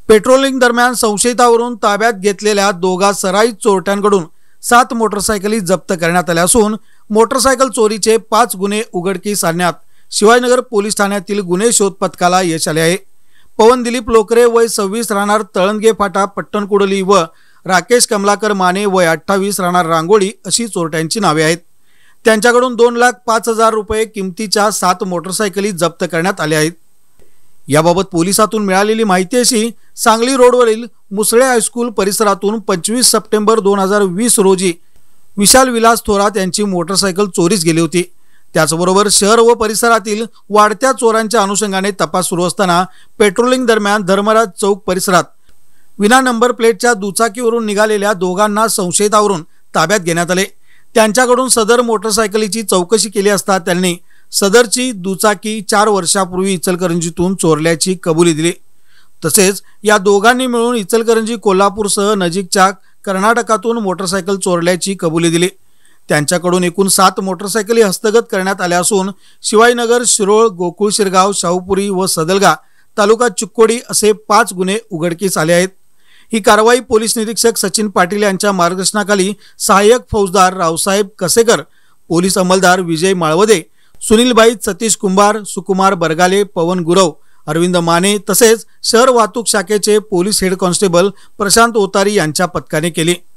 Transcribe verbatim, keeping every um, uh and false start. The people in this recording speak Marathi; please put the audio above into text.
पेट्रोलिंग दरम्यान संशयितावरून ताब्यात घेतलेल्या दोघा सराईत चोरट्यांकडून सात मोटरसायकली जप्त करण्यात आल्या असून मोटरसायकल चोरीचे पाच गुन्हे उघडकीस आणण्यात शिवाजीनगर पोलीस ठाण्यातील गुन्हे शोध पथकाला यश आले आहे। पवन दिलीप लोकरे वय सव्वीस राहणार तळणगे फाटा पट्टणकुडली व राकेश कमलाकर माने वय अठ्ठावीस राहणार रांगोळी अशी चोरट्यांची नावे आहेत। त्यांच्याकडून दोन लाख पाच हजार रुपये किमतीच्या सात मोटरसायकली जप्त करण्यात आल्या आहेत। याबाबत पोलिसातून मिळालेली माहिती अशी, सांगली रोडवरील मुसळे हायस्कूल परिसरातून पंचवीस सप्टेंबर दोन हजार वीस रोजी विशाल विलास थोरात यांची मोटरसायकल चोरीस गेली होती। त्याचबरोबर शहर व परिसरातील वाढत्या चोरांच्या अनुषंगाने तपास सुरू असताना पेट्रोलिंग दरम्यान धर्मराज चौक परिसरात विना नंबर प्लेटच्या दुचाकीवरून निघालेल्या दोघांना संशयितावरून ताब्यात घेण्यात आले। त्यांच्याकडून सदर मोटरसायकलीची चौकशी केली असता त्यांनी सदरची दुचाकी चार वर्षापूर्वी इचलकरंजीतून चोरल्याची कबुली दिली। तसेच या दोघांनी मिळून इचलकरंजी कोल्हापूरसह नजीकच्या कर्नाटकातून मोटरसायकल चोरल्याची कबुली दिली। त्यांच्याकडून एकूण सात मोटरसायकली हस्तगत करण्यात आल्या असून शिवाजीनगर, शिरोळ, गोकुळ शिरगाव, शाहूपुरी व सदलगा तालुका चिक्कोडी असे पाच गुन्हे उघडकीस आले आहेत। ही कारवाई पोलीस निरीक्षक सचिन पाटील यांच्या मार्गदर्शनाखाली सहाय्यक फौजदार रावसाहेब कसेकर, पोलीस अंमलदार विजय माळवदे, सुनील बाईत, सतीश कुंभार, सुकुमार बरगाले, पवन गुरव, अरविंद माने तसेच शहर वाहतूक शाखेचे police head constable Prashant Otari यांच्या पथकाने केली।